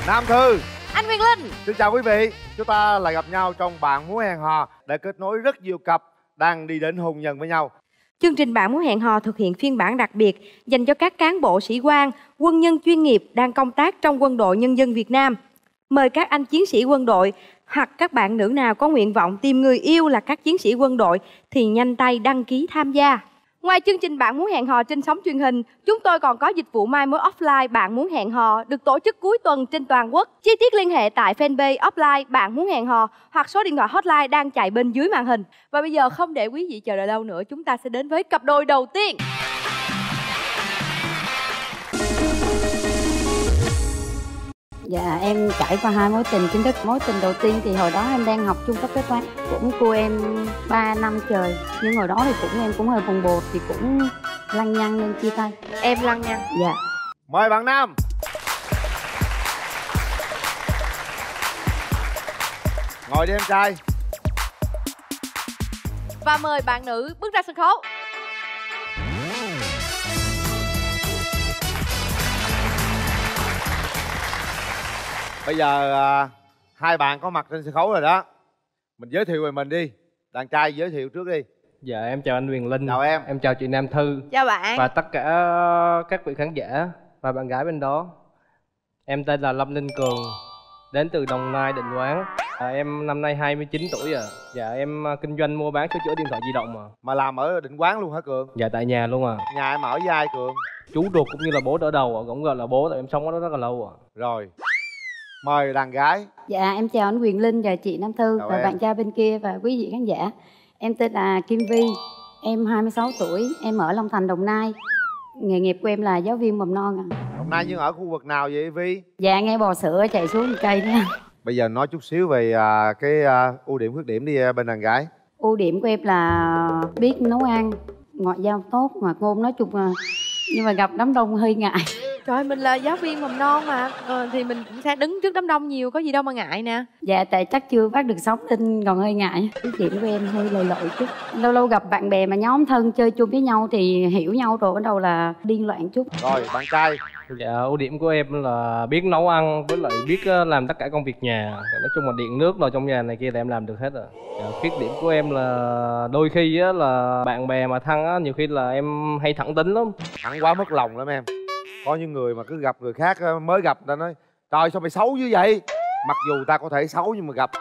Nam Thư, anh Quyền Linh. xin chào quý vị. Chúng ta lại gặp nhau trong Bạn Muốn Hẹn Hò để kết nối rất nhiều cặp đang đi đến hôn nhân với nhau. Chương trình Bạn Muốn Hẹn Hò thực hiện phiên bản đặc biệt dành cho các cán bộ sĩ quan, quân nhân chuyên nghiệp đang công tác trong Quân đội Nhân dân Việt Nam. Mời các anh chiến sĩ quân đội hoặc các bạn nữ nào có nguyện vọng tìm người yêu là các chiến sĩ quân đội thì nhanh tay đăng ký tham gia. Ngoài chương trình Bạn Muốn Hẹn Hò trên sóng truyền hình, chúng tôi còn có dịch vụ mai mối offline Bạn Muốn Hẹn Hò được tổ chức cuối tuần trên toàn quốc. Chi tiết liên hệ tại fanpage offline Bạn Muốn Hẹn Hò hoặc số điện thoại hotline đang chạy bên dưới màn hình. Và bây giờ không để quý vị chờ đợi lâu nữa, chúng ta sẽ đến với cặp đôi đầu tiên. Dạ, em trải qua 2 mối tình chính thức. Mối tình đầu tiên thì hồi đó em đang học trung cấp kế toán, cũng cua em 3 năm trời. Nhưng hồi đó thì em cũng hơi bồng bột thì cũng lăng nhăng nên chia tay. Em lăng nhăng. Dạ. Mời bạn nam. Ngồi đi em trai. Và mời bạn nữ bước ra sân khấu. Bây giờ hai bạn có mặt trên sân khấu rồi đó. Mình giới thiệu về mình đi. Đàn trai giới thiệu trước đi. Dạ em chào anh Quyền Linh. Chào em. Em chào chị Nam Thư. Chào bạn. Và tất cả các vị khán giả và bạn gái bên đó. Em tên là Lâm Ninh Cường, đến từ Đồng Nai, Định Quán. Em năm nay 29 tuổi à. Dạ em kinh doanh mua bán sửa chữa điện thoại di động à. Mà làm ở Định Quán luôn hả Cường? Dạ tại nhà luôn à. Nhà em ở với ai Cường? Chú ruột cũng như là bố đỡ đầu à. Cũng gọi là bố tại em sống ở đó rất là lâu à. Rồi. Mời đàn gái. Dạ, em chào anh Quyền Linh và chị Nam Thư. Chào và em. bạn trai bên kia và quý vị khán giả. Em tên là Kim Vi. Em 26 tuổi, em ở Long Thành, Đồng Nai. Nghề nghiệp của em là giáo viên mầm non à. Hôm nay nhưng ở khu vực nào vậy Vi? Dạ, nghe bò sữa chạy xuống một cây nữa. Bây giờ nói chút xíu về cái ưu điểm khuyết điểm đi bên đàn gái. Ưu điểm của em là biết nấu ăn, ngoại giao tốt, ngoại ngôn nói chung là, nhưng mà gặp đám đông hơi ngại. Trời, mình là giáo viên mầm non mà thì mình cũng sẽ đứng trước đám đông nhiều, có gì đâu mà ngại nè. Dạ, tại chắc chưa bắt được sóng tin còn hơi ngại. Ý điểm của em hơi lầy lội chút. Lâu lâu gặp bạn bè mà nhóm thân chơi chung với nhau thì hiểu nhau rồi, bắt đầu là điên loạn chút. Rồi, bạn trai. Dạ ưu điểm của em là biết nấu ăn với lại biết làm tất cả công việc nhà. Nói chung là điện nước rồi trong nhà này kia là em làm được hết rồi. Dạ, khuyết điểm của em là đôi khi á, là bạn bè mà thân á, nhiều khi là em hay thẳng tính lắm. Thẳng quá mất lòng lắm em. Có những người mà cứ gặp người khác mới gặp ta nói trời sao mày xấu như vậy. Mặc dù ta có thể xấu nhưng mà gặp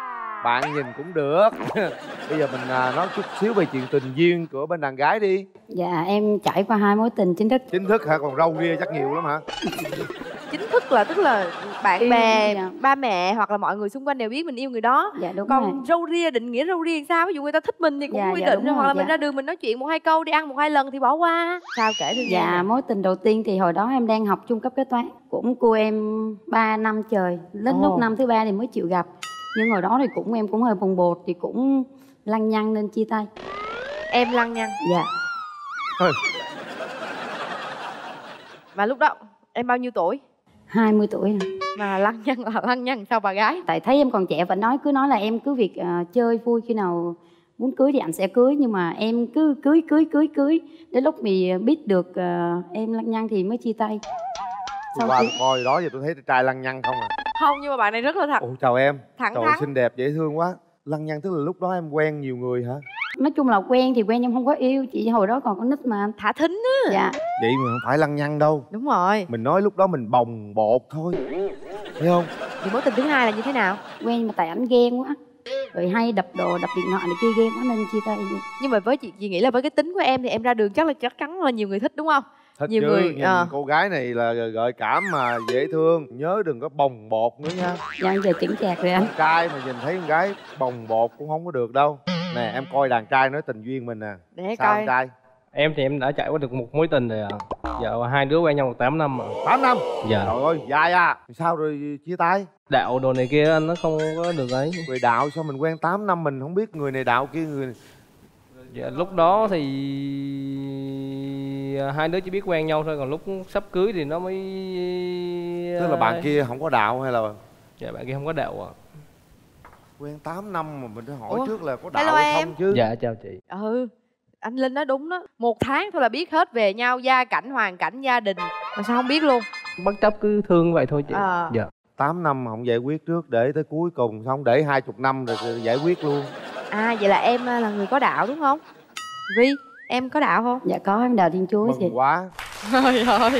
bạn nhìn cũng được. Bây giờ mình nói chút xíu về chuyện tình duyên của bên đàn gái đi. Dạ, em trải qua 2 mối tình chính thức. Chính thức hả? Còn râu ria chắc nhiều lắm hả? Chính thức là tức là bạn bè, dạ. ba mẹ hoặc là mọi người xung quanh đều biết mình yêu người đó. Dạ đúng Còn rồi. râu ria, định nghĩa râu ria sao? Ví dụ người ta thích mình thì cũng Dạ, quyết dạ, định đúng rồi, hoặc là dạ. mình ra đường mình nói chuyện 1-2 câu, đi ăn 1-2 lần thì bỏ qua. Sao kể tôi nghe Dạ, nè. mối tình đầu tiên thì hồi đó em đang học trung cấp kế toán, cũng cua em 3 năm trời. Đến lúc năm thứ 3 thì mới chịu gặp. Nhưng hồi đó thì em cũng hơi bồng bột thì cũng lăng nhăng nên chia tay. Em lăng nhăng. Dạ. Thôi. Và lúc đó em bao nhiêu tuổi? 20 tuổi rồi. Mà lăng nhăng là lăng nhăng sao bà gái? Tại thấy em còn trẻ và cứ nói là em cứ việc chơi vui, khi nào muốn cưới thì anh sẽ cưới, nhưng mà em cứ cưới. Đến lúc mình biết được em lăng nhăng thì mới chia tay. Tôi qua tôi coi đó giờ tôi thấy trai lăng nhăng không à. Không, nhưng mà bạn này rất là thật. Ồ chào em. Thẳng Trời thắn. xinh đẹp dễ thương quá. Lăng nhăng tức là lúc đó em quen nhiều người hả? Nói chung là quen thì quen nhưng không có yêu, chị hồi đó còn có nít mà. Thả thính á. Dạ. Vậy mà không phải lăng nhăng đâu. Đúng rồi. Mình nói lúc đó mình bồng bột thôi. Thấy không? Thì mối tình thứ hai là như thế nào? Quen mà tại ảnh ghen quá, rồi hay đập đồ đập điện thoại này kia, ghen quá nên chia tay. Nhưng mà với chị nghĩ là với cái tính của em thì em ra đường chắc chắn là nhiều người thích đúng không? Thích nhiều chứ, người nhìn cô gái này là gợi cảm mà dễ thương. Nhớ đừng có bồng bột nữa nha. Dạ giờ chững chạc rồi anh. Đàn trai mà nhìn thấy con gái bồng bột cũng không có được đâu. Nè em coi đàn trai nói tình duyên mình nè. Để Sao coi. đàn trai? Em thì em đã trải qua được một mối tình rồi à. Dạ hai đứa quen nhau được 8 năm à. 8 năm? Dạ. Trời ơi dài à. Sao rồi chia tay? Đạo đồ này kia nó không có được ấy. Về đạo sao mình quen 8 năm mình không biết người này đạo kia người này. Dạ, lúc đó thì hai đứa chỉ biết quen nhau thôi, còn lúc sắp cưới thì nó mới. Tức là bạn kia không có đạo hay là? Dạ bạn kia không có đạo à. Quen 8 năm mà mình phải hỏi Ủa? trước là có đạo Hello hay em. không chứ. Dạ chào chị. Anh Linh nói đúng đó. 1 tháng thôi là biết hết về nhau, gia cảnh, hoàn cảnh, gia đình. Mà sao không biết luôn? Bất chấp cứ thương vậy thôi chị. À. Dạ. 8 năm mà không giải quyết trước, để tới cuối cùng xong để 20 năm rồi giải quyết luôn. À vậy là em là người có đạo đúng không? Vi, em có đạo không? Dạ có, em đạo Thiên Chúa chị. Mừng quá. Trời ơi.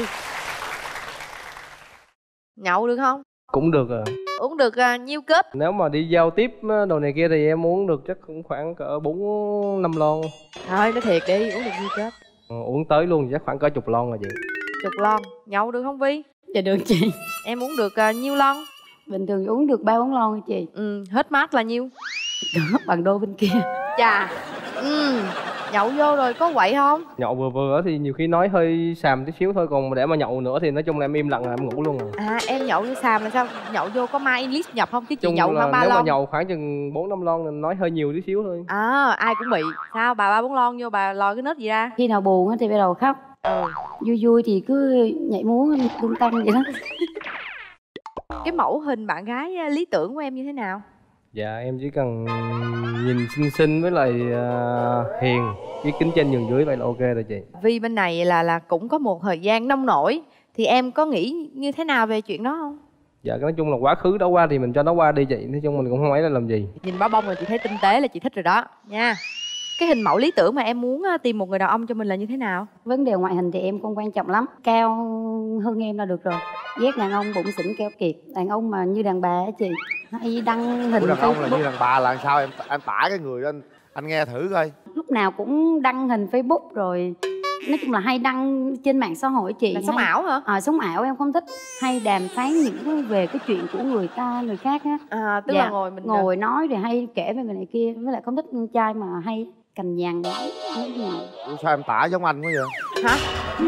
Nhậu được không? Cũng được à. Uống được nhiêu cúp? Nếu mà đi giao tiếp đồ này kia thì em uống được chắc cũng khoảng cỡ 4-5 lon. Thôi nói thiệt đi, uống được nhiêu cúp? Uống tới luôn chắc khoảng cỡ chục lon rồi chị. Chục lon. Nhậu được không Vi? Dạ được chị. Em uống được nhiêu lon? Bình thường uống được 3-4 lon chị. Hết mát là nhiêu? Bằng đô bên kia. Chà. Nhậu vô rồi có quậy không? Nhậu vừa vừa thì nhiều khi nói hơi xàm tí xíu thôi, còn để mà nhậu nữa thì nói chung là em im lặng là em ngủ luôn rồi. À em nhậu như xàm là sao? Nhậu vô có mai English nhập không? Chứ chị Chung nhậu là khoảng 3 nếu lon. mà nhậu khoảng chừng 4-5 lon thì nói hơi nhiều tí xíu thôi. À ai cũng bị. Sao bà 3-4 lon vô bà lòi cái nết gì ra? Khi nào buồn thì bắt đầu khóc. Vui vui thì cứ nhảy múa tung tăng vậy đó. Cái mẫu hình bạn gái lý tưởng của em như thế nào? Dạ em chỉ cần nhìn xinh xinh với lại hiền, với kính trên nhường dưới vậy là ok rồi chị. Vi bên này là cũng có một thời gian nông nổi, thì em có nghĩ như thế nào về chuyện đó không? Dạ nói chung là quá khứ đã qua thì mình cho nó qua đi chị, nói chung mình cũng không ấy là làm gì. Nhìn báo bông rồi chị thấy tinh tế là chị thích rồi đó nha. Cái hình mẫu lý tưởng mà em muốn tìm một người đàn ông cho mình là như thế nào? Vấn đề ngoại hình thì em không quan trọng lắm, cao hơn em là được rồi. Ghét đàn ông bụng xỉn keo kiệt, đàn ông mà như đàn bà á chị, hay đăng hình Ủa, đàn ông là Facebook. như đàn bà là sao em tả cái người đó anh nghe thử coi. Lúc nào cũng đăng hình Facebook rồi, nói chung là hay đăng trên mạng xã hội chị. Là sống ảo hả? Sống ảo em không thích, hay đàm phán những về cái chuyện của người ta, người khác á. Tức là ngồi nói rồi hay kể về người này kia, với lại không thích con trai mà hay cằn nhằn nói gì. Ủa, sao em tả giống anh quá vậy? Hả?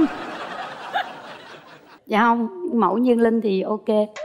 Dạ không, mẫu như Linh thì ok.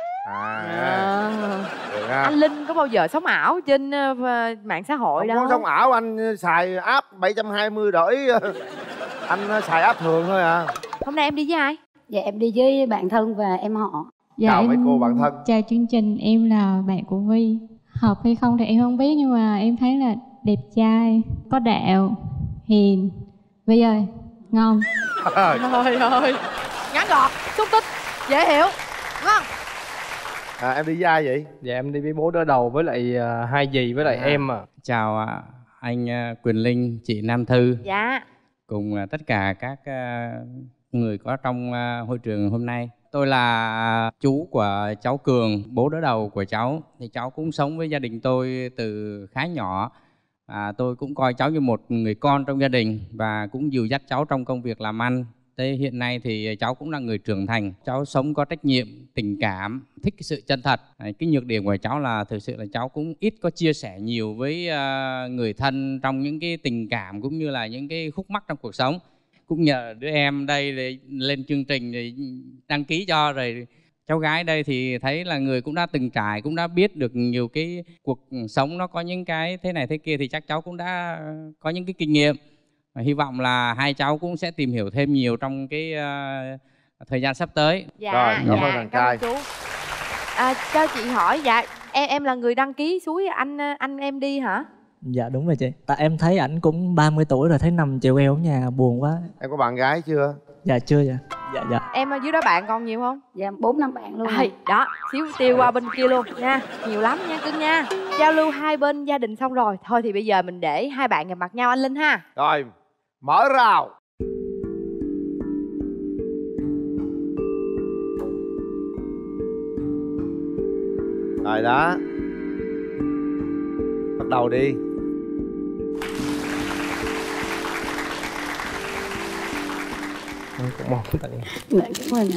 Được ha. Anh Linh có bao giờ sống ảo trên mạng xã hội Không đâu? có sống ảo, anh xài app 720 đổi. Anh xài app thường thôi à. Hôm nay em đi với ai? Dạ em đi với bạn thân và em họ. Dạ, chào mấy cô bạn thân. Chào chương trình, em là bạn của Vi. Hợp hay không thì em không biết, nhưng mà em thấy là đẹp trai, có đạo, hiền. Vi ơi, ngon. Trời ơi, ngắn gọn, xúc tích, dễ hiểu, ngon. Em đi với ai vậy? Dạ em đi với bố đỡ đầu với lại hai dì với lại em à. Chào anh Quyền Linh, chị Nam Thư. Dạ. Cùng tất cả các người có trong hội trường hôm nay. Tôi là chú của cháu Cường, bố đỡ đầu của cháu. Thì cháu cũng sống với gia đình tôi từ khá nhỏ. Tôi cũng coi cháu như một người con trong gia đình và cũng dìu dắt cháu trong công việc làm ăn. Thế hiện nay thì cháu cũng là người trưởng thành, cháu sống có trách nhiệm, tình cảm, thích cái sự chân thật. Cái nhược điểm của cháu là thực sự là cháu cũng ít có chia sẻ nhiều với người thân trong những cái tình cảm cũng như là những cái khúc mắc trong cuộc sống. Cũng nhờ đứa em đây để lên chương trình để đăng ký cho, rồi cháu gái đây thì thấy là người cũng đã từng trải, cũng đã biết được nhiều cái cuộc sống nó có những cái thế này thế kia, thì chắc cháu cũng đã có những cái kinh nghiệm. Hy vọng là hai cháu cũng sẽ tìm hiểu thêm nhiều trong cái thời gian sắp tới. Dạ, rồi, cảm ơn dạ, đàn trai. chú. Cho chị hỏi, dạ em là người đăng ký suối anh em đi hả? Dạ đúng rồi chị. Tại em thấy ảnh cũng 30 tuổi rồi, thấy nằm chèo eo ở nhà buồn quá. Em có bạn gái chưa? Dạ chưa dạ. Dạ. Em ở dưới đó bạn còn nhiều không? Dạ 4-5 bạn luôn. Đó, xíu tiêu qua bên kia luôn nha. Nhiều lắm nha cưng nha. Giao lưu hai bên gia đình xong rồi. Thôi thì bây giờ mình để hai bạn gặp mặt nhau anh Linh ha. Rồi, mở rào. Rồi đó. Bắt đầu đi. Cũng mong tại. Dạ, cảm ơn ạ.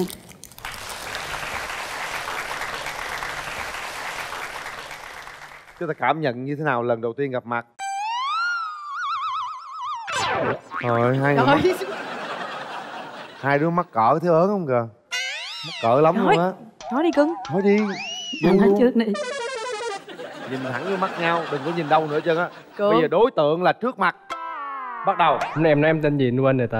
Chúng ta cảm nhận như thế nào lần đầu tiên gặp mặt? Rồi, hai đứa mắc cỡ thấy ớn không kìa? Mắc cỡ lắm luôn á. Nói đi cưng. Nói đi. Anh nói trước đi. Nhìn thẳng vô mắt nhau, đừng có nhìn đâu nữa trơn á. Cường. Bây giờ đối tượng là trước mặt. Bắt đầu. Em nói em tên gì quên rồi ta.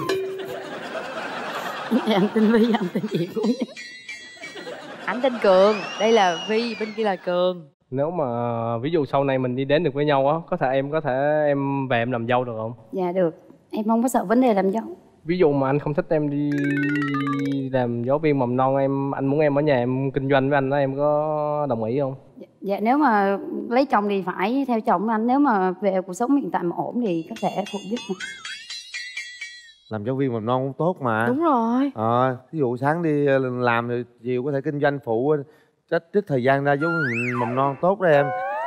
Em tên Vi, anh tên gì cũng vậy. Anh tên Cường, đây là Vi, bên kia là Cường. Nếu mà ví dụ sau này mình đi đến được với nhau á, em có thể em về em làm dâu được không? Dạ được, em không có sợ vấn đề làm dâu. Ví dụ mà anh không thích em đi làm giáo viên mầm non, anh muốn em ở nhà em kinh doanh với anh đó, em có đồng ý không? Dạ nếu mà lấy chồng thì phải theo chồng anh, nếu mà về cuộc sống hiện tại mà ổn thì có thể phụ giúp. Làm giáo viên mầm non cũng tốt mà. Đúng rồi. Ví dụ sáng đi làm rồi chiều có thể kinh doanh phụ, trích thời gian ra giáo viên mầm non tốt đó em.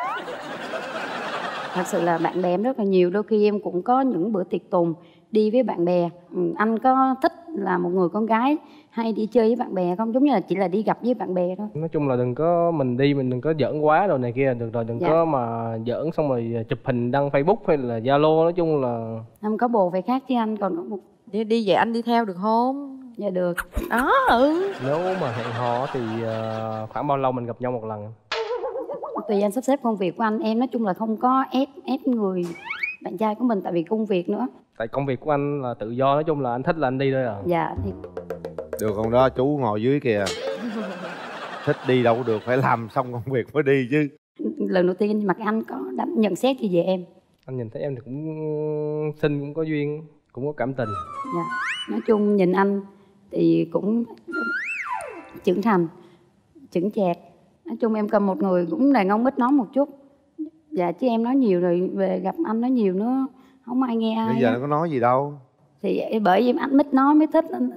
Thật sự là bạn bè em rất là nhiều, đôi khi em cũng có những bữa tiệc tùng đi với bạn bè. Anh có thích là một người con gái hay đi chơi với bạn bè không? Giống như là chỉ là đi gặp với bạn bè thôi. Nói chung là đừng có mình đi mình đừng có giỡn quá rồi này kia được rồi, đừng có mà giỡn xong rồi chụp hình đăng Facebook hay là Zalo, nói chung là Em có bồ về khác chứ anh còn có một... Đi vậy anh đi theo được không? Dạ được. Đó. Nếu mà hẹn hò thì khoảng bao lâu mình gặp nhau một lần? Tùy anh sắp xếp công việc của anh. Em nói chung là không có ép người bạn trai của mình, tại vì công việc nữa. Tại công việc của anh là tự do, nói chung là anh thích là anh đi thôi à. Dạ thì... Được không đó, chú ngồi dưới kìa. Thích đi đâu cũng được, phải làm xong công việc mới đi chứ. Lần đầu tiên mặt anh có nhận xét gì về em? Anh nhìn thấy em thì cũng xinh, cũng có duyên, cũng có cảm tình. Dạ. Nói chung nhìn anh thì cũng trưởng thành, chững chạc. Nói chung em cần một người cũng đàn ông ít nói một chút. Dạ chứ em nói nhiều rồi về gặp anh nói nhiều nữa không ai nghe ai. Bây giờ nó có nói gì đâu. Thì bởi vì anh ít nói mới thích anh.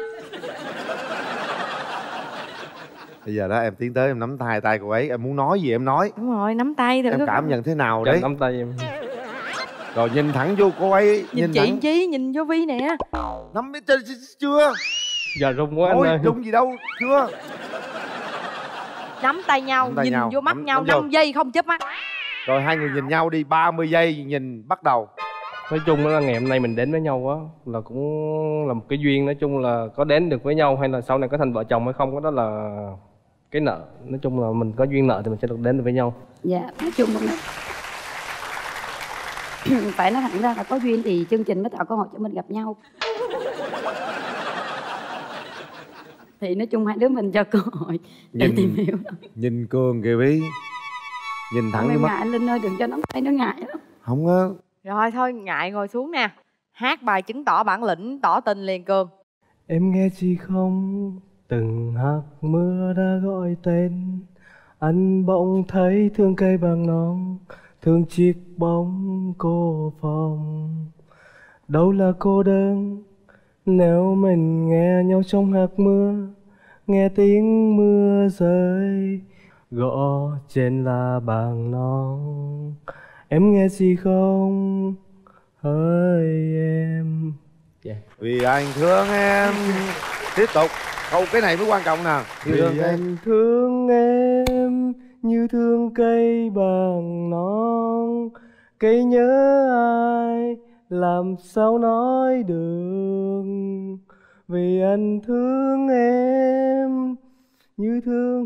Bây giờ đó em tiến tới em nắm tay cô ấy, em muốn nói gì em nói. Đúng rồi, nắm tay thử. Em cảm nhận thế nào đấy? Nắm tay em. Rồi nhìn thẳng vô cô ấy. Nhìn chị thẳng... Chí, nhìn vô Vi nè. Nắm chưa? Giờ rung quá thôi, anh ơi. Rung gì đâu, chưa. Nắm tay nhau, nhìn vô mắt nhau 5 giây không chớp mắt. Rồi hai người nhìn nhau đi 30 giây nhìn bắt đầu. Nói chung là ngày hôm nay mình đến với nhau á là cũng là một cái duyên. Nói chung là có đến được với nhau hay là sau này có thành vợ chồng hay không, đó là cái nợ. Nói chung là mình có duyên nợ thì mình sẽ được đến được với nhau. Dạ, nói chung là phải nói thẳng ra là có duyên thì chương trình mới tạo cơ hội cho mình gặp nhau. Thì nói chung hai đứa mình cho cơ hội để tìm hiểu. Nhìn Cường kìa Ví. Nhìn thẳng em mắt. ngại Linh ơi, đừng cho nắm tay, nó ngại lắm. Không á. Rồi thôi ngại ngồi xuống nè. Hát bài chứng tỏ bản lĩnh, tỏ tình liền Cường. Em nghe gì không? Từng hạt mưa đã gọi tên. Anh bỗng thấy thương cây bằng non, thương chiếc bóng cô phòng. Đâu là cô đơn nếu mình nghe nhau trong hạt mưa, nghe tiếng mưa rơi gõ trên là bằng non. Em nghe gì không hỡi em? Vì anh thương em. Tiếp tục câu cái này mới quan trọng nè. Vì anh thương em như thương cây bằng non, cây nhớ ai làm sao nói được. Vì anh thương em như thương.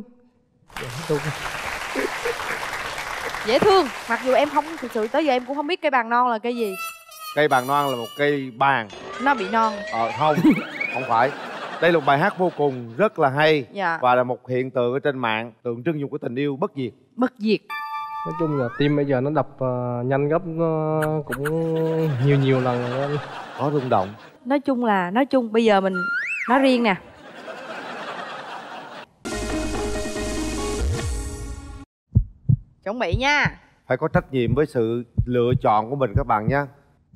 Dễ thương. Mặc dù em không thực sự tới giờ em cũng không biết cây bàn non là cây gì. Cây bàn non là một cây bàn. Nó bị non. Không, không phải. Đây là một bài hát vô cùng rất là hay. Dạ. Và là một hiện tượng ở trên mạng, tượng trưng cho cái tình yêu bất diệt. Bất diệt. Nói chung là tim bây giờ nó đập nhanh gấp cũng nhiều lần rồi. Có rung động. Nói chung bây giờ mình nói riêng nè. Chuẩn bị nha. Phải có trách nhiệm với sự lựa chọn của mình các bạn nhé.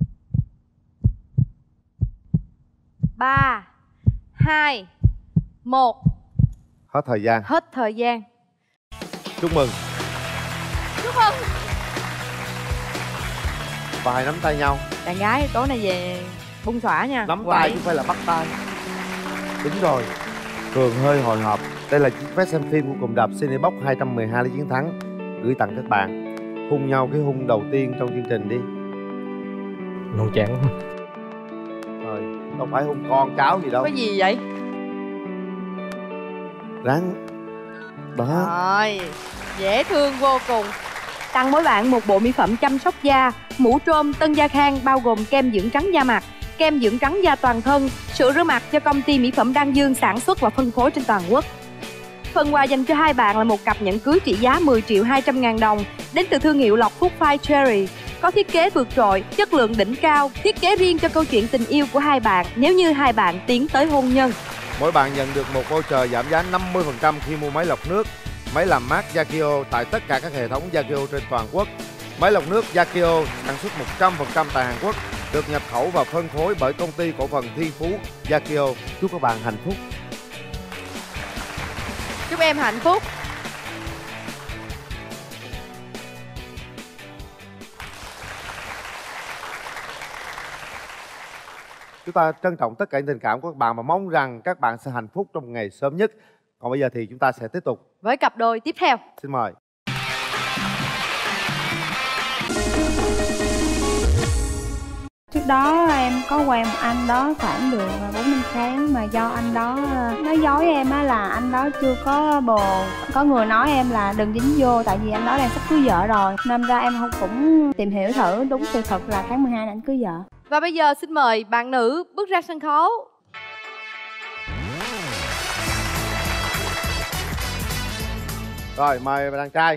3, 2, 1. Hết thời gian. Hết thời gian. Chúc mừng. Chúc mừng. Vài nắm tay nhau. Đàn gái tối nay về bung xõa nha. Nắm tay chứ không phải là bắt tay. Đúng rồi. Cường hơi hồi hộp. Đây là chiếc vé xem phim của cụm rạp Cinebox 212 lý chiến thắng gửi tặng các bạn. Hôn nhau cái hôn đầu tiên trong chương trình đi. Non chán. Rồi, đâu phải hôn con cháu gì đâu. Cái gì vậy? Ráng. Đó. Rồi, dễ thương vô cùng. Tặng mỗi bạn một bộ mỹ phẩm chăm sóc da, mũ trôm Tân Gia Khang bao gồm kem dưỡng trắng da mặt, kem dưỡng trắng da toàn thân, sữa rửa mặt cho công ty mỹ phẩm Đan Dương sản xuất và phân phối trên toàn quốc. Phần quà dành cho hai bạn là một cặp nhẫn cưới trị giá 10.200.000 đồng đến từ thương hiệu lọc Phúc Phai Cherry. có thiết kế vượt trội, chất lượng đỉnh cao, thiết kế riêng cho câu chuyện tình yêu của hai bạn nếu như hai bạn tiến tới hôn nhân. Mỗi bạn nhận được một voucher giảm giá 50% khi mua máy lọc nước, máy làm mát Yakio tại tất cả các hệ thống Yakio trên toàn quốc. Máy lọc nước Yakio sản xuất 100% tại Hàn Quốc, được nhập khẩu và phân phối bởi công ty cổ phần Thiên Phú Yakio. Chúc các bạn hạnh phúc. Chúc em hạnh phúc. Chúng ta trân trọng tất cả những tình cảm của các bạn và mong rằng các bạn sẽ hạnh phúc trong một ngày sớm nhất. Còn bây giờ thì chúng ta sẽ tiếp tục với cặp đôi tiếp theo. Xin mời. Trước đó em có quen một anh đó khoảng được 4-5 tháng mà do anh đó nói dối em á là anh đó chưa có bồ. Có người nói em là đừng dính vô tại vì anh đó đang sắp cưới vợ rồi. Nên ra em cũng tìm hiểu thử, đúng sự thật là tháng 12 anh cưới vợ. Và bây giờ xin mời bạn nữ bước ra sân khấu. Rồi mời đàn trai.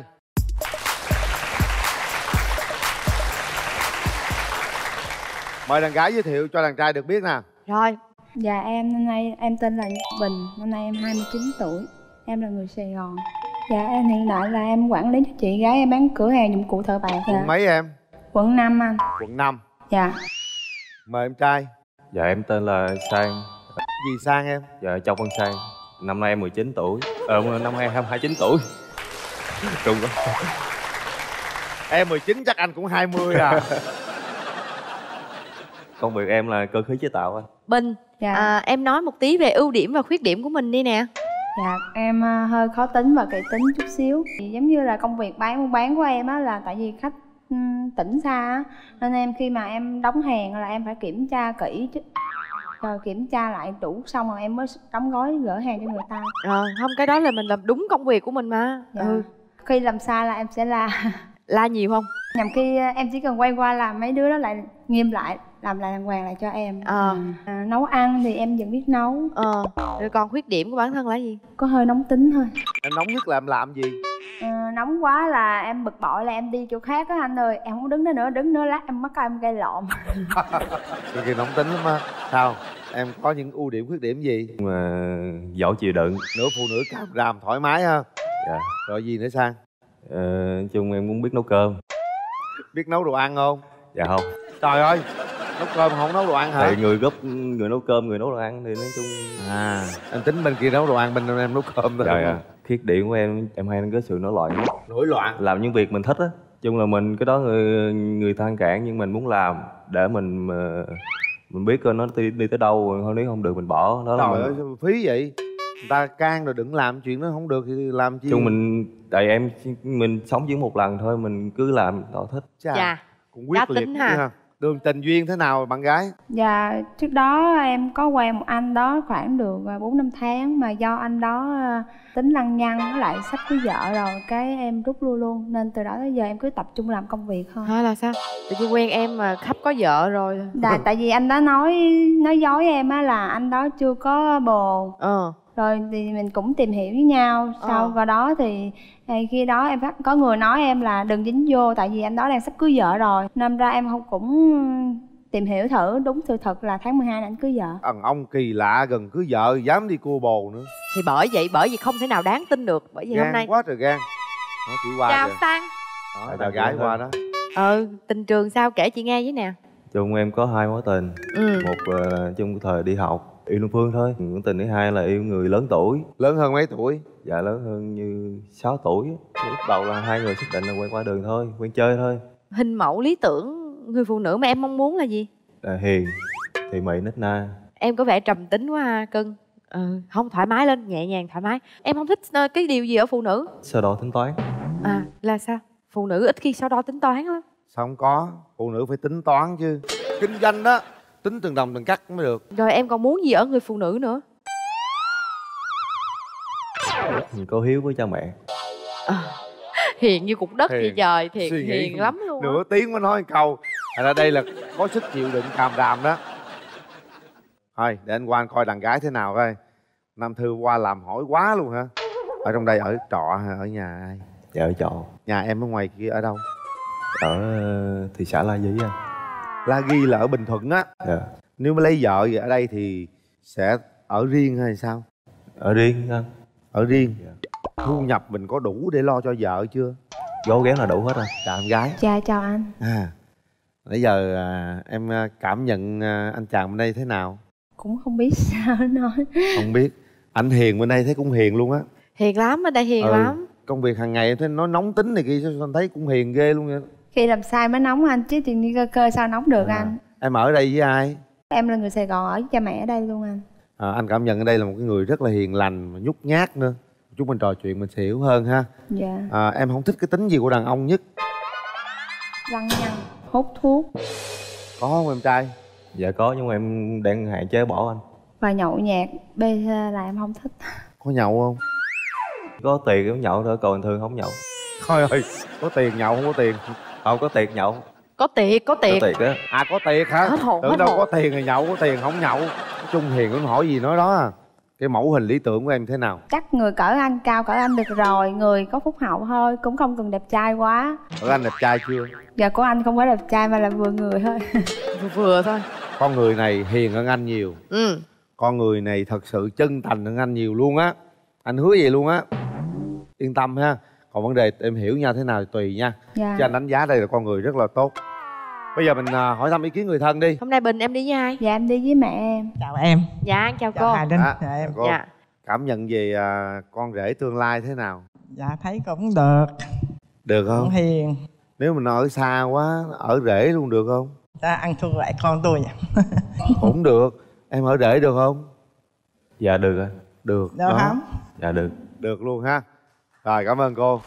Mời đàn gái giới thiệu cho đàn trai được biết nè. Rồi. Dạ em năm nay em tên là Nhật Bình, năm nay em 29 tuổi. Em là người Sài Gòn. Dạ em hiện tại là em quản lý cho chị gái em bán cửa hàng dụng cụ thợ bạc. Dạ. Quận mấy em? Quận 5 anh. Quận 5. Dạ. Mời em trai. Dạ em tên là Sang. Gì Sang em? Dạ Châu Văn Sang. Năm nay em 19 tuổi. Năm nay em 29 tuổi. Trùng quá. Em 19 chắc anh cũng 20 à. Công việc em là cơ khí chế tạo anh. Bình, dạ. Em nói một tí về ưu điểm và khuyết điểm của mình đi nè. Dạ em hơi khó tính và kỹ tính chút xíu. Thì giống như là công việc buôn bán của em á là tại vì khách tỉnh xa á, nên em khi mà em đóng hàng là em phải kiểm tra kỹ chứ. Rồi kiểm tra lại đủ xong rồi em mới đóng gói gửi hàng cho người ta. Rồi, không cái đó là mình làm đúng công việc của mình mà. Dạ. Khi làm sai là em sẽ la. La nhiều không? Nhằm khi em chỉ cần quay qua làm mấy đứa đó lại nghiêm lại, làm lại đàng hoàng lại cho em. Nấu ăn thì em vẫn biết nấu. Rồi còn khuyết điểm của bản thân là gì? Có hơi nóng tính thôi. Em nóng nhất là em làm gì? Nóng quá là em bực bội là em đi chỗ khác á anh ơi. Em không đứng đó nữa, đứng nữa lát em mắc em gây lộn. Cái nóng tính lắm á. Sao? Em có những ưu điểm khuyết điểm gì? Mà giỏi chịu đựng. Nửa phụ nữ càm ràm thoải mái ha. Dạ. Rồi gì nữa Sang? Chung em cũng biết nấu cơm. Biết nấu đồ ăn không? Dạ không. Trời ơi, nấu cơm không nấu đồ ăn hả? Tại người nấu cơm, người nấu đồ ăn thì nói chung. Em tính bên kia nấu đồ ăn, bên em nấu cơm thôi. Dạ. Khuyết điểm của em hay có sự nổi loạn. Nổi loạn? Làm những việc mình thích á. Chung là mình cái đó người ta cản nhưng mình muốn làm để mình biết coi nó đi tới đâu, thôi nếu không được mình bỏ đó. Trời ơi phí vậy. Người ta can rồi đừng làm chuyện đó, không được thì làm chi. Chung tại mình sống chỉ một lần thôi, mình cứ làm tao thích. Dạ. Cũng quyết liệt ha. Đường tình duyên thế nào bạn gái? Dạ trước đó em có quen một anh đó khoảng được 4-5 tháng mà do anh đó tính lăng nhăng với lại sắp cưới vợ rồi cái em rút lui luôn, nên từ đó tới giờ em cứ tập trung làm công việc thôi. Hay là sao? Tự nhiên quen em mà sắp có vợ rồi. Dạ tại vì anh đó nói dối em á là anh đó chưa có bồ. Rồi thì mình cũng tìm hiểu với nhau. Sau qua đó thì khi đó em có người nói em là đừng dính vô tại vì anh đó đang sắp cưới vợ rồi. Nên ra em cũng tìm hiểu thử, đúng sự thật là tháng 12 anh cưới vợ. Đàn ông kỳ lạ gần cưới vợ dám đi cua bồ nữa. Thì bởi vì không thể nào đáng tin được. Bởi vì gan hôm nay quá trời gan. Nó chỉ qua chào kìa. Sang. Đó, đàn gái qua đó. Tình trường sao kể chị nghe với nè. Chung em có 2 mối tình. Một chung thời đi học yêu đơn phương thôi. Mối tình thứ hai là yêu người lớn tuổi. Lớn hơn mấy tuổi? Dạ lớn hơn như 6 tuổi. Lúc đầu là hai người xác định là quen qua đường thôi, quen chơi thôi. Hình mẫu lý tưởng người phụ nữ mà em mong muốn là gì? Là hiền, thị mị, nết na. Em có vẻ trầm tính quá ha cưng. Không, thoải mái lên, nhẹ nhàng thoải mái. Em không thích cái điều gì ở phụ nữ? So đo tính toán. Là sao? Phụ nữ ít khi so đo tính toán lắm. Sao không có? Phụ nữ phải tính toán chứ. Kinh doanh đó, tính từng đồng từng cắt mới được. Rồi em còn muốn gì ở người phụ nữ nữa? Mình có hiếu với cha mẹ. Hiền như cục đất vậy trời. Thiệt Suy nghĩ hiền lắm luôn. Nửa tiếng mới nói một câu. Thành ra đây là có sức chịu đựng càm ràm đó. Thôi để anh qua anh coi đàn gái thế nào coi. Nam Thư qua làm hỏi quá luôn hả? Ở trong đây ở trọ hay ở nhà ai? Dạ ở trọ. Nhà em ở ngoài kia ở đâu? Ở thị xã La Ghi anh. La Ghi là ở Bình Thuận á. Dạ. Nếu mà lấy vợ ở đây thì sẽ ở riêng hay sao? Ở riêng anh. Ở riêng. Thu nhập mình có đủ để lo cho vợ chưa? Gấu ghém là đủ hết rồi. Chào em gái. Dạ chào anh. Nãy giờ em cảm nhận anh chàng bên đây thế nào? Cũng không biết sao nói. Không biết. Anh Hiền bên đây thấy cũng hiền luôn á. Hiền lắm, ở đây hiền lắm. Công việc hàng ngày em thấy nó nóng tính này kia, sao thấy cũng hiền ghê luôn vậy? Khi làm sai mới nóng anh, chứ tiền đi cơ sao nóng được anh. Em ở đây với ai? Em là người Sài Gòn, ở với cha mẹ ở đây luôn anh. Anh cảm nhận ở đây là một cái người rất là hiền lành mà nhút nhát nữa. Chúng mình trò chuyện mình sẽ hiểu hơn ha. Dạ. Em không thích cái tính gì của đàn ông nhất? Lăng nhăng, hút thuốc. Có không em trai? Dạ có, nhưng mà em đang hạn chế bỏ anh. Và nhậu nhẹt, bê là em không thích. Có nhậu không? Có tiền cũng nhậu thôi, còn thường không nhậu. Thôi ơi, có tiền nhậu không có tiền? Không có tiền nhậu. Có tiệc Có tiệc á. Có tiệc hả? Hết hồn, Tưởng hết đâu hồn. có tiền thì nhậu, có tiền không nhậu. Nói chung Hiền cũng hỏi gì nói đó. Cái mẫu hình lý tưởng của em thế nào? Chắc người cỡ anh, cao cỡ anh được rồi. Người có phúc hậu thôi, cũng không cần đẹp trai quá. Ở anh đẹp trai chưa? Dạ của anh không phải đẹp trai mà là vừa người thôi. Vừa thôi. Con người này hiền hơn anh nhiều. Con người này thật sự chân thành hơn anh nhiều luôn á. Anh hứa vậy luôn á. Yên tâm ha. Còn vấn đề em hiểu nhau thế nào thì tùy nha. Dạ. Chứ anh đánh giá đây là con người rất là tốt. Bây giờ mình hỏi thăm ý kiến người thân đi. Hôm nay Bình em đi với ai? Dạ em đi với mẹ em. Chào em. Dạ chào cô. Hai Đinh. Dạ em. Cô. Dạ. Cảm nhận về con rể tương lai thế nào? Dạ thấy cũng được. Được không? Cũng hiền. Nếu mình ở xa quá, ở rể luôn được không? Ta ăn thua lại con tôi nha. Cũng được. Em ở rể được không? Dạ được anh. Được. Được không? Dạ được. Được luôn ha. Rồi cảm ơn cô.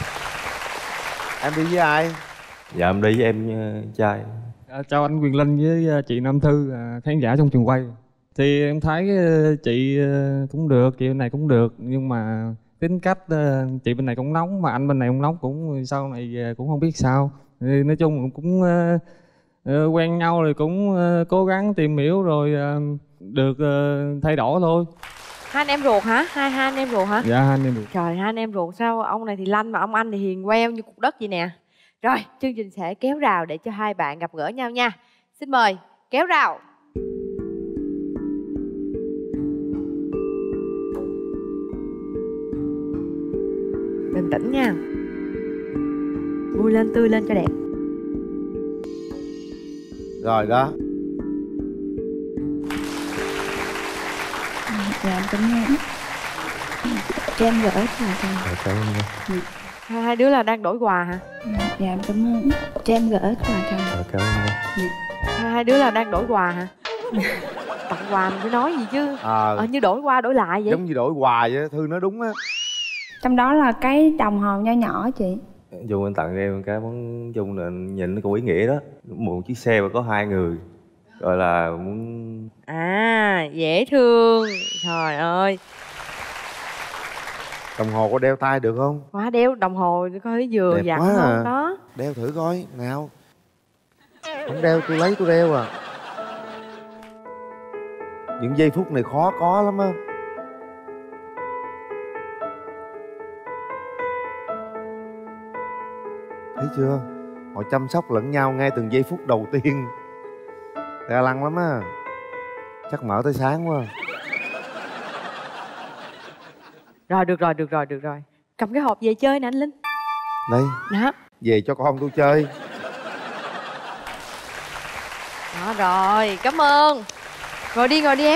Em đi với ai? Dạ em đi với em trai. Chào anh Quyền Linh với chị Nam Thư, khán giả trong trường quay. Thì em thấy chị cũng được, chị bên này cũng được. Nhưng mà tính cách chị bên này cũng nóng, mà anh bên này cũng nóng, cũng sau này cũng không biết sao. Thì nói chung cũng quen nhau rồi cũng cố gắng tìm hiểu rồi được thay đổi thôi. Hai anh em ruột hả? Hai anh em ruột hả? Dạ hai anh em ruột. Trời, hai anh em ruột sao ông này thì lanh mà ông anh thì hiền queo như cục đất vậy nè. Rồi, chương trình sẽ kéo rào để cho hai bạn gặp gỡ nhau nha. Xin mời, kéo rào. Bình tĩnh nha. Vui lên, tươi lên cho đẹp. Rồi đó. Dạ em cảm ơn. Cho em gửi cho Dạ cảm ơn. Hai đứa là đang đổi quà hả? Dạ em cảm ơn. Cho em gửi quà cho. Dạ cảm ơn. Hai đứa là đang đổi quà hả? Tặng quà mình phải nói gì chứ. Như đổi qua đổi lại vậy. Giống như đổi quà vậy. Thư nói đúng á. Trong đó là cái đồng hồ nho nhỏ chị. Dung anh tặng em cái món chung là nhìn nó cũng ý nghĩa đó. Một chiếc xe mà có hai người, gọi là muốn... Dễ thương. Trời ơi. Đồng hồ có đeo tay được không? Quá đeo đồng hồ coi vừa đẹp dặn quá không đó. Đeo thử coi nào. Không đeo tôi lấy tôi đeo à. Những giây phút này khó có lắm á. Thấy chưa? Họ chăm sóc lẫn nhau ngay từng giây phút đầu tiên. Ga lăng lắm á. Chắc mở tới sáng quá. Rồi được rồi. Cầm cái hộp về chơi nè anh Linh. Đây. Đó. Về cho con tôi chơi. Đó rồi, cảm ơn. Ngồi đi em.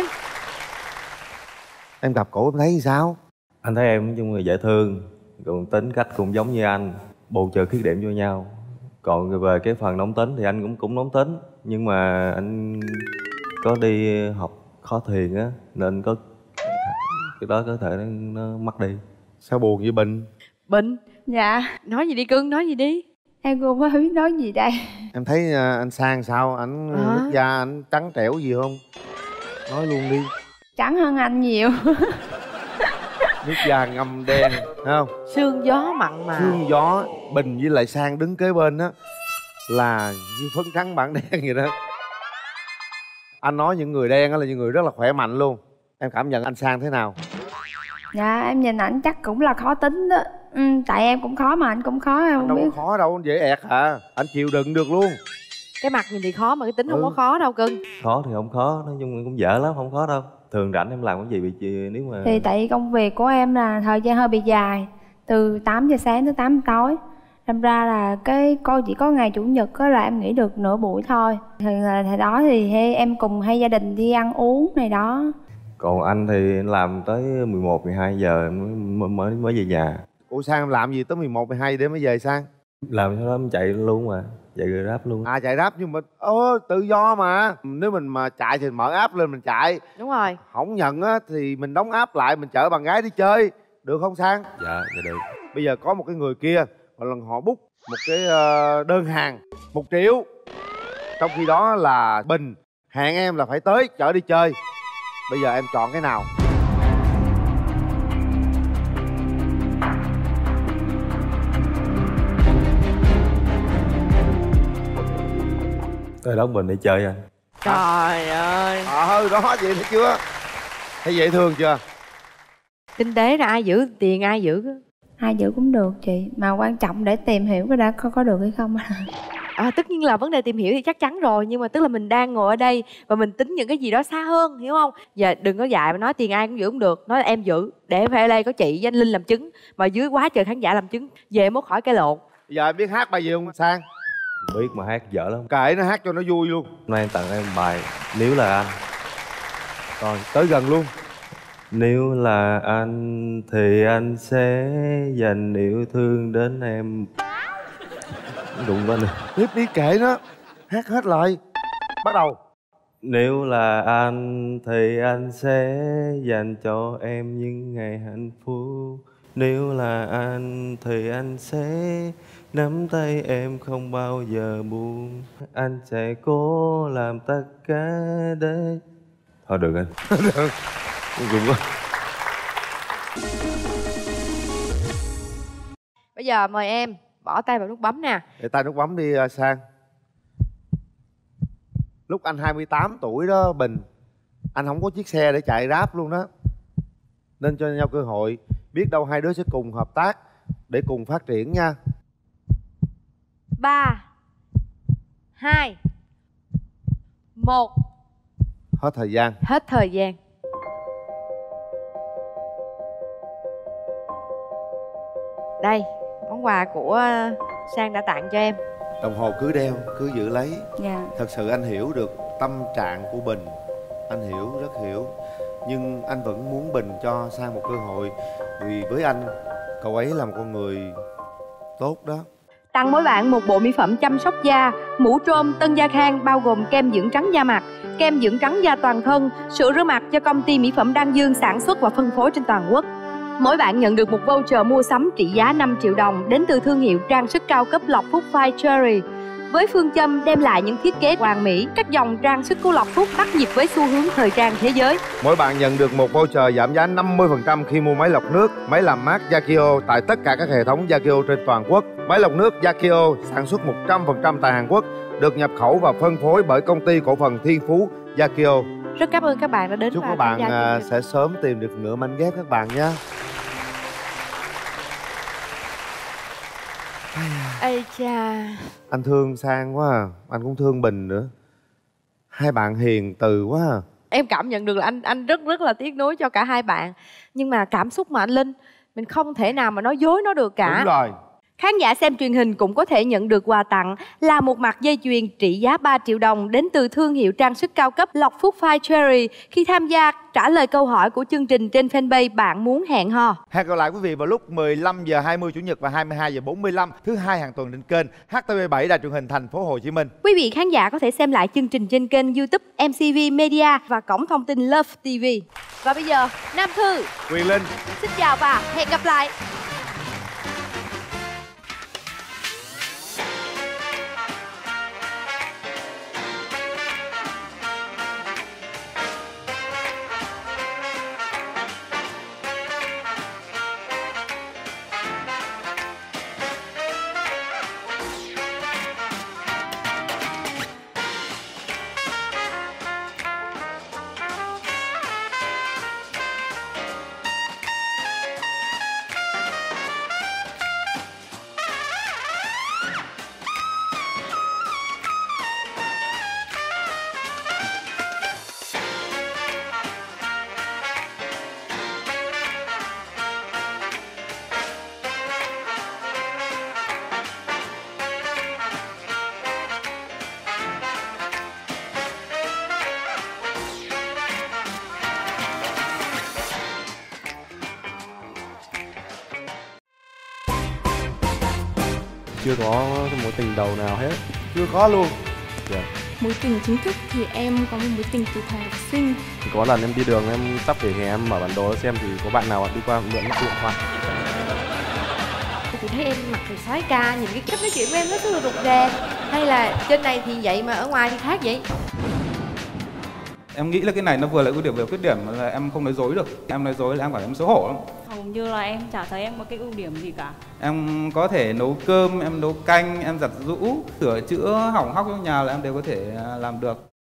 Em gặp cổ em thấy sao? Anh thấy em nói chung là dễ thương, còn tính cách cũng giống như anh, bù trừ khuyết điểm cho nhau. Còn về cái phần nóng tính thì anh cũng nóng tính, nhưng mà anh có đi học khó thiền á, nên có cái đó có thể nó mất đi. Sao buồn vậy Bình? Bình. Dạ. Nói gì đi cưng, nói gì đi. Em cũng không biết nói gì đây. Em thấy anh Sang sao? Ảnh nước da ảnh trắng trẻo gì không? Nói luôn đi. Trắng hơn anh nhiều. Nước da ngâm đen, thấy không? Sương gió mặn mà. Sương gió. Bình với lại Sang đứng kế bên á là như phấn trắng bảng đen vậy đó. Anh nói những người đen á là những người rất là khỏe mạnh luôn. Em cảm nhận anh Sang thế nào? Dạ em nhìn ảnh chắc cũng là khó tính đó. Tại em cũng khó mà anh cũng khó, em Anh không đâu biết. có khó đâu, dễ ẹt à. Anh chịu đựng được luôn. Cái mặt nhìn thì khó mà cái tính không có khó đâu cưng. Khó thì không khó, nói chung cũng dở lắm, không khó đâu. Thường rảnh em làm cái gì bị nếu mà... Thì tại công việc của em là thời gian hơi bị dài, từ 8 giờ sáng tới 8 giờ tối. Đâm ra là cái cô chỉ có ngày chủ nhật á là em nghỉ được nửa buổi thôi. Thời đó thì em cùng hai gia đình đi ăn uống này đó. Còn anh thì làm tới 11, 12 giờ mới về nhà. Ủa Sang em làm gì tới 11, 12 để mới về Sang? Làm sau đó em chạy luôn mà, chạy Grab luôn. À chạy Grab nhưng mà tự do mà. Nếu mình mà chạy thì mở app lên mình chạy. Đúng rồi. Không nhận á thì mình đóng app lại, mình chở bạn gái đi chơi. Được không Sang? Dạ được. Bây giờ có một cái người kia một lần họ book một cái đơn hàng 1 triệu. Trong khi đó là Bình hẹn em là phải tới chở đi chơi. Bây giờ em chọn cái nào? Tới đó Bình đi chơi anh. Trời ơi. Đó vậy thấy chưa? Thấy dễ thương chưa? Kinh tế ra ai giữ, tiền ai giữ. Ai giữ cũng được chị, mà quan trọng để tìm hiểu cái đã có được hay không. Tất nhiên là vấn đề tìm hiểu thì chắc chắn rồi, nhưng mà tức là mình đang ngồi ở đây và mình tính những cái gì đó xa hơn, hiểu không? Giờ đừng có dại mà nói tiền ai cũng giữ không được, nói là em giữ để phải ở đây có chị với anh Linh làm chứng, mà dưới quá trời khán giả làm chứng, về mốt khỏi cái lộn. Giờ em biết hát bài gì không Sang? Biết mà hát dở lắm. Kệ nó, hát cho nó vui luôn. Hôm nay em tặng em bài Nếu Là Anh. Rồi tới gần luôn. Nếu là anh thì anh sẽ dành yêu thương đến em. Đụng bên này. Tiếp đi, kệ nó, hát hết lời. Bắt đầu. Nếu là anh thì anh sẽ dành cho em những ngày hạnh phúc. Nếu là anh thì anh sẽ nắm tay em không bao giờ buông. Anh sẽ cố làm tất cả để... Thôi được anh. Được. Cũng quá. Bây giờ mời em bỏ tay vào nút bấm nè. Để tay nút bấm đi Sang. Lúc anh 28 tuổi đó Bình, anh không có chiếc xe để chạy Grab luôn đó. Nên cho nhau cơ hội, biết đâu hai đứa sẽ cùng hợp tác để cùng phát triển nha. 3 2 1. Hết thời gian. Hết thời gian. Đây, món quà của Sang đã tặng cho em. Đồng hồ cứ đeo, cứ giữ lấy. Dạ. Thật sự anh hiểu được tâm trạng của Bình. Anh hiểu, rất hiểu. Nhưng anh vẫn muốn Bình cho Sang một cơ hội. Vì với anh, cậu ấy là một con người tốt đó. Tặng mỗi bạn một bộ mỹ phẩm chăm sóc da, mũ trôm Tân Gia Khang bao gồm kem dưỡng trắng da mặt, kem dưỡng trắng da toàn thân, sữa rửa mặt do công ty mỹ phẩm Đan Dương sản xuất và phân phối trên toàn quốc. Mỗi bạn nhận được một voucher mua sắm trị giá 5 triệu đồng đến từ thương hiệu trang sức cao cấp Lộc Phúc Fine Cherry. Với phương châm đem lại những thiết kế hoàn mỹ, các dòng trang sức của Lộc Phúc bắt nhịp với xu hướng thời trang thế giới. Mỗi bạn nhận được một voucher giảm giá 50% khi mua máy lọc nước, máy làm mát Yakio tại tất cả các hệ thống Yakio trên toàn quốc. Máy lọc nước Yakio sản xuất 100% tại Hàn Quốc, được nhập khẩu và phân phối bởi công ty cổ phần Thiên Phú Yakio. Rất cảm ơn các bạn đã đến. Chúc và các tham gia bạn chương trình. sẽ sớm tìm được nửa mảnh ghép các bạn nhé. Ây cha, Anh thương Sang quá à. Anh cũng thương Bình nữa. Hai bạn hiền từ quá à. em cảm nhận được là anh rất là tiếc nuối cho cả hai bạn. Nhưng mà cảm xúc mà anh Linh, mình không thể nào mà nói dối nó được cả. Đúng rồi. Khán giả xem truyền hình cũng có thể nhận được quà tặng là một mặt dây chuyền trị giá 3 triệu đồng đến từ thương hiệu trang sức cao cấp Lộc Phúc Fine Cherry khi tham gia trả lời câu hỏi của chương trình trên fanpage Bạn Muốn Hẹn Hò. Hẹn gặp lại quý vị vào lúc 15 giờ 20 Chủ nhật và 22 giờ 45 thứ hai hàng tuần trên kênh HTV7 Đài truyền hình Thành phố Hồ Chí Minh. Quý vị khán giả có thể xem lại chương trình trên kênh YouTube MCV Media và cổng thông tin Love TV. Và bây giờ, Nam Thư, Quyền Linh xin chào và hẹn gặp lại. chưa có mối tình đầu nào hết. Chưa có luôn. Dạ. Mối tình chính thức thì em có một mối tình từ thời học sinh. Có lần em đi đường em sắp về hè em mở bản đồ xem thì có bạn nào đi qua mượn điện thoại. Chị thấy em mặc thì soái ca, nhìn cái cách nói chuyện của em rất là rụt rè. Hay là trên này thì vậy mà ở ngoài thì khác vậy? Em nghĩ là cái này nó vừa là ưu điểm vừa khuyết điểm là em không nói dối được. Em nói dối là em cảm thấy em xấu hổ lắm. Hầu như là em chả thấy em có cái ưu điểm gì cả. Em có thể nấu cơm, em nấu canh, em giặt giũ, sửa chữa hỏng hóc trong nhà là em đều có thể làm được.